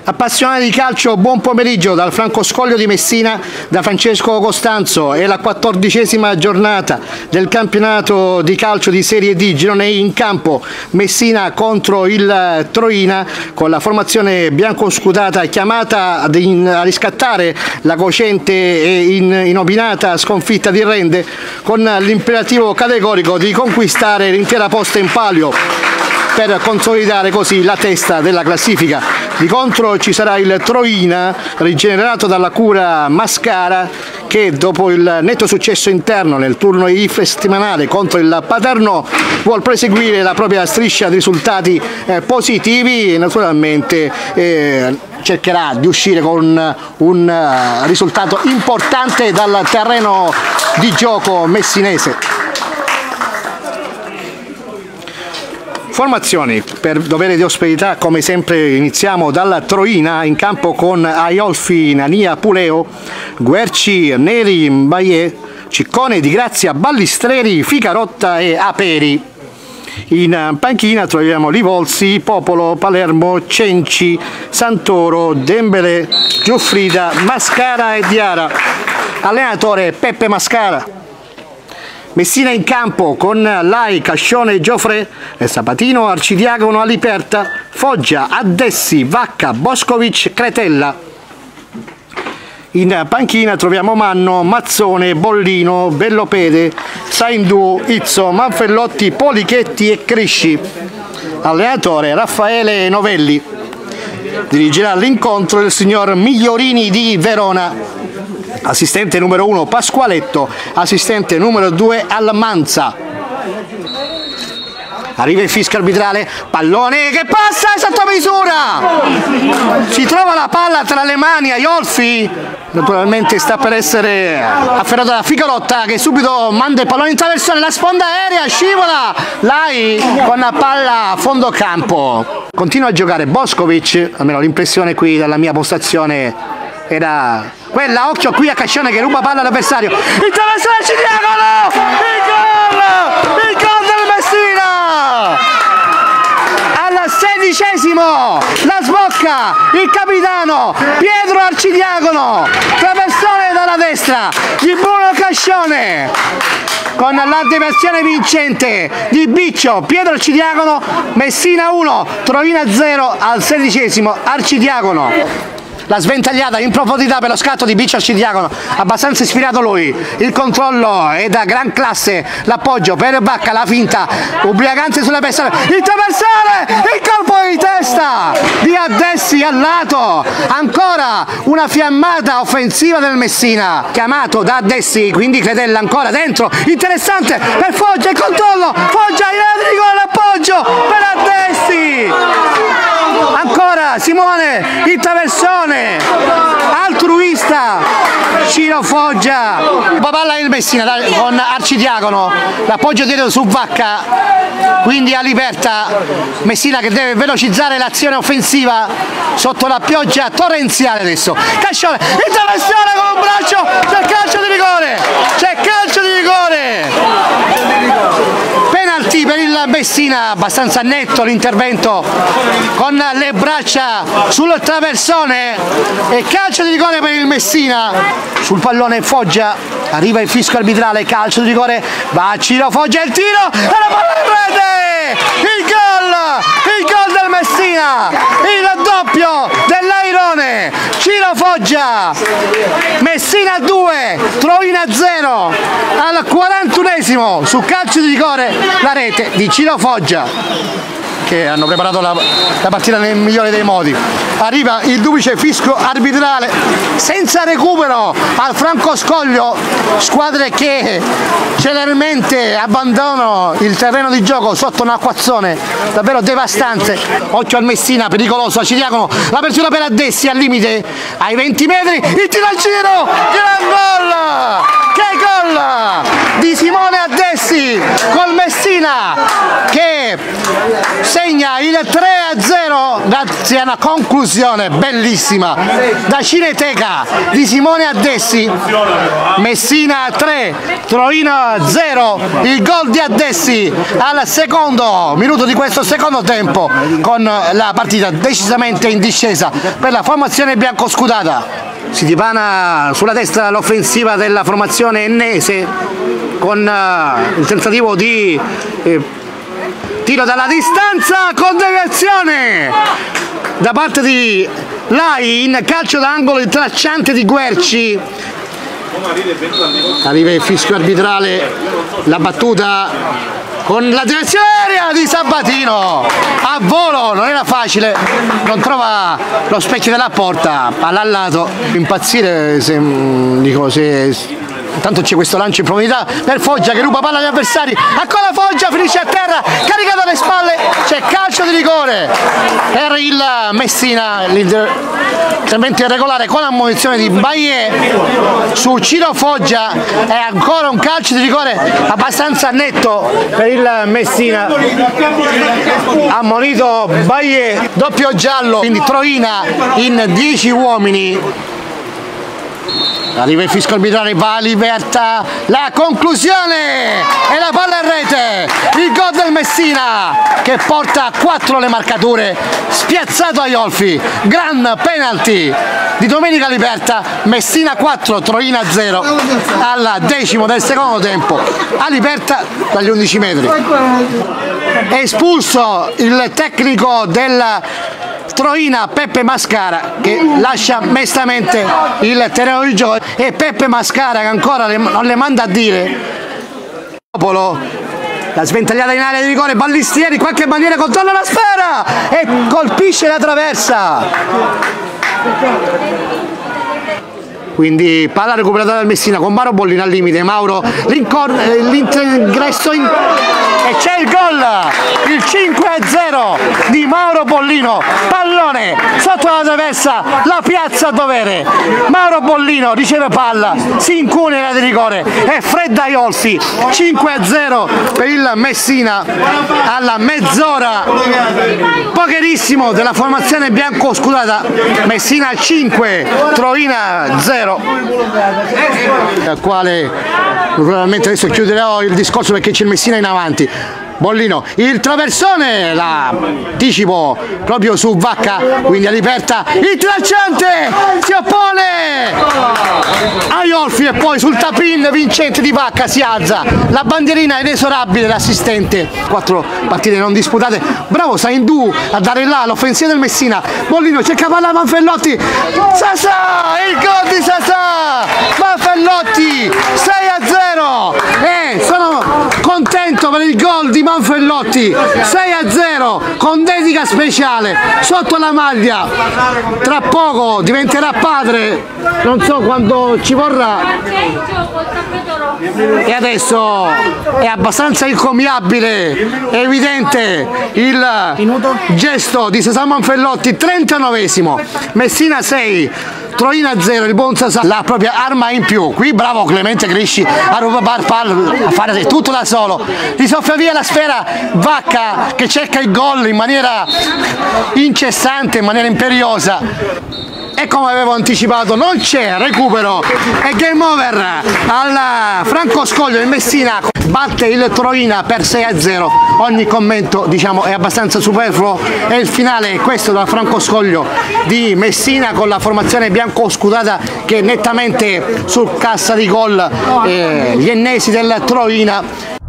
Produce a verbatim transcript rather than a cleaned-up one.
Appassionati di calcio, buon pomeriggio dal Franco Scoglio di Messina, da Francesco Costanzo. È la quattordicesima giornata del campionato di calcio di Serie D, girone in campo Messina contro il Troina, con la formazione biancoscudata chiamata a riscattare la cocente e inopinata sconfitta di Rende, con l'imperativo categorico di conquistare l'intera posta in palio per consolidare così la testa della classifica. Di contro ci sarà il Troina, rigenerato dalla cura Mascara, che dopo il netto successo interno nel turno infrasettimanale contro il Paternò vuol proseguire la propria striscia di risultati eh, positivi e naturalmente eh, cercherà di uscire con un uh, risultato importante dal terreno di gioco messinese. Formazioni per dovere di ospità, come sempre iniziamo dalla Troina, in campo con Aiolfi, Nania, Puleo, Guerci, Neri, Mbaye, Ciccone, Di Grazia, Ballistreri, Ficarotta e Aperi. In panchina troviamo Livolsi, Popolo, Palermo, Cenci, Santoro, Dembele, Giuffrida, Mascara e Diara. Allenatore Peppe Mascara. Messina in campo con Lai, Cascione, Giofre, Sabatino, Arcidiacono, Aliperta, Foggia, Addessi, Vacca, Boscovic, Cretella. In panchina troviamo Manno, Mazzone, Bollino, Bellopede, Saindu, Izzo, Manfellotti, Polichetti e Crisci. Allenatore Raffaele Novelli. Dirigerà l'incontro il signor Migliorini di Verona. Assistente numero uno Pasqualetto, assistente numero due Almanza. Arriva il fischio arbitrale, pallone che passa sotto misura, si trova la palla tra le mani Aiolfi, naturalmente sta per essere afferrato da Ficarotta, che subito manda il pallone in traversone, la sponda aerea, scivola Lai con la palla a fondo campo. Continua a giocare Boscovic, almeno l'impressione qui dalla mia postazione era quella. Occhio qui a Cascione che ruba palla all'avversario, il traversone Arcidiacono, il gol, il gol del Messina al sedicesimo, la sbocca il capitano Pietro Arcidiacono, traversone dalla destra di Bruno Cascione, con l'anteversione vincente di Biccio, Pietro Arcidiacono. Messina uno, Troina zero al sedicesimo, Arcidiacono. La sventagliata in profondità per lo scatto di Biccio Arcidiacono, abbastanza ispirato lui, il controllo è da gran classe, l'appoggio per Vacca, la finta, ubriacante sulle persone, il traversale, il colpo di testa di Addessi al lato, ancora una fiammata offensiva del Messina, chiamato da Addessi, quindi Cretella ancora dentro, interessante per Foggia, il controllo, Foggia in rigore, l'appoggio per Addessi, ancora Simone, il traversone altruista, Ciro Foggia, palla del Messina con Arcidiacono, l'appoggio dietro su Vacca, quindi Aliperta, Messina che deve velocizzare l'azione offensiva sotto la pioggia torrenziale. Adesso Cascione, il traversone con un braccio, c'è calcio di rigore, c'è calcio di rigore, penalty per il Messina, abbastanza netto l'intervento con le braccia sul traversone e calcio di rigore per il Messina. Sul pallone Foggia, arriva il fischio arbitrale, calcio di rigore, va a Ciro Foggia, il tiro e la palla in rete, il gol, il gol del Messina, il doppio dell'Airone, Ciro Foggia, Messina due, Troina zero al quarantunesimo, su calcio di rigore la rete di Ciro Foggia, che hanno preparato la, la partita nel migliore dei modi. Arriva il duplice fischio arbitrale senza recupero al Franco Scoglio, squadre che celermente abbandonano il terreno di gioco sotto un acquazzone davvero devastante. Occhio al Messina, pericoloso, Arcidiacono, l'apertura per Addessi al limite ai venti metri, il tiro al giro, gran gol Che gol di Simone Addessi col Messina che segna il tre a zero grazie a una conclusione bellissima da Cineteca di Simone Addessi. Messina tre, Troina zero, il gol di Addessi al secondo minuto di questo secondo tempo, con la partita decisamente in discesa per la formazione biancoscudata. Si dipana sulla destra l'offensiva della formazione ennese con uh, il tentativo di eh, tiro dalla distanza con deviazione da parte di Lai in calcio d'angolo, il tracciante di Guerci. Arriva il fischio arbitrale, la battuta con la direzione aerea di Sabatino a volo, non era facile, non trova lo specchio della porta, palla al lato, impazzire se, dico, se intanto c'è questo lancio in profondità per Foggia che ruba palla agli avversari, ancora Foggia, finisce a terra, caricato alle spalle, c'è calcio di rigore per il Messina, l'intervento irregolare con ammonizione di Baie su Ciro Foggia, è ancora un calcio di rigore abbastanza netto per il Messina, ammonito Baie, doppio giallo, quindi Troina in dieci uomini. Arriva il fischio arbitrale, va Liberta, la conclusione e la palla in rete, il gol del Messina che porta a quattro le marcature, spiazzato a Iolfi, gran penalty di Domenica Liberta, Messina quattro, Troina zero al decimo del secondo tempo, a Liberta dagli undici metri. È espulso il tecnico del Troina, Peppe Mascara, che lascia mestamente il terreno di gioco, e Peppe Mascara che ancora le, non le manda a dire. Popolo, la sventagliata in area di rigore, Ballistieri in qualche maniera controlla la sfera e colpisce la traversa. Quindi palla recuperata dal Messina con Mauro Bollino al limite, Mauro l'ingresso in... e c'è il gol, il cinque a zero di Mauro Bollino, pallone sotto la traversa, la piazza a dovere, Mauro Bollino riceve palla, si incune in area di rigore e fredda Iolfi, cinque a zero per il Messina alla mezz'ora, pocherissimo della formazione bianco-scudata, Messina cinque, Troina zero. Al quale probabilmente adesso chiuderò il discorso perché c'è il Messina in avanti. Bollino, il traversone, l'anticipo proprio su Vacca, quindi all'aperta, il tracciante si oppone a Iolfi e poi sul tap-in vincente di Vacca si alza, la bandierina inesorabile, l'assistente, quattro partite non disputate, bravo Saindù a dare là l'offensiva del Messina, Bollino cerca palla Manfellotti, Sasà, il gol di Sasà, Manfellotti, sei a zero e sono contento per il gol di Manfellotti, sei a zero con dedica speciale sotto la maglia, tra poco diventerà padre, non so quando ci vorrà, e adesso è abbastanza incommiabile, è evidente il gesto di Sasà Manfellotti, trentanovesimo, Messina sei, Troina zero, il buon Sasà, la propria arma in più, qui bravo Clemente Crisci a rubare palla, a fare tutto da solo, gli soffia via la sfera Vacca che cerca il gol in maniera incessante, in maniera imperiosa, e come avevo anticipato non c'è recupero e game over al Franco Scoglio, il Messina batte il Troina per sei a zero, ogni commento diciamo è abbastanza superfluo e il finale è questo da Franco Scoglio di Messina con la formazione bianco-scudata che nettamente sul cassa di gol, eh, gli ennesi del Troina.